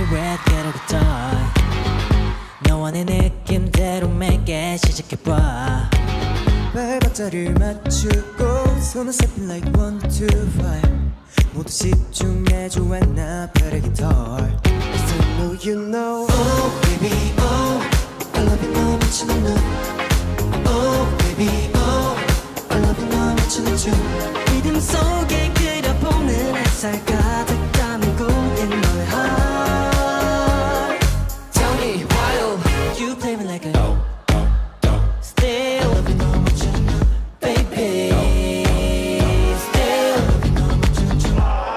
red get guitar 너와 내 느낌대로 맺게 시작해봐 발박자를 맞추고 손을 stepping like 1, 2, 5 모두 집중해줘 나 pedal guitar Cause I know you know Oh baby oh I love you 너 미치는 너 Oh baby oh I love you 너 미치는 춤 리듬 속에 그려보는 햇살 가득 담은 꿈 in my heart Tell me why you play me like a Still love you 너 미치는 너 baby Still love you 너 미치는 춤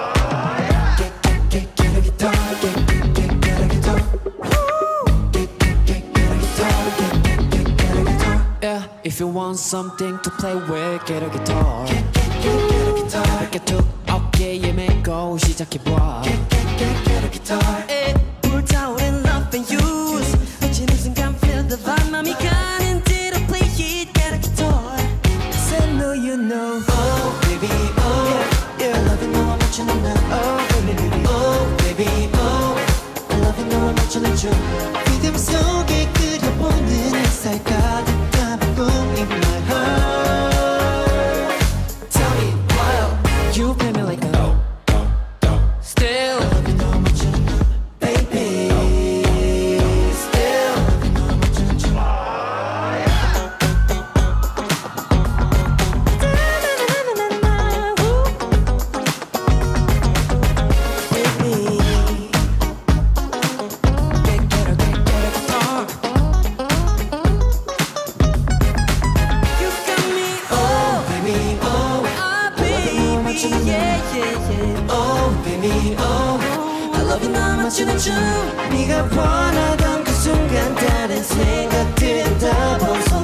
Get a guitar Get a guitar Get a guitar Get a guitar Yeah, if you want something to play with get a guitar Get a guitar 이렇게 툭 어깨에 메고 시작해봐 Get a guitar 불타오른 love and use 어찌는 순간 feel the vibe 맘이 가는 대로 play it get a guitar Cause I know you know Oh baby oh I love you 너 미치는 나 Oh baby oh baby oh I love you 너 미치는 춤 리듬 속에 그려보는 햇살 가득 담은 꿈 in my heart Tell me why you play me like a Still I love you 너 미치는 나 baby Still I love you 너 미치는 춤 baby get a guitar You got me Oh baby oh ah baby yeah yeah yeah Oh baby oh I love you 나 맞추는 춤 네가 원하던 그 순간 다른 생각들은 다 벗어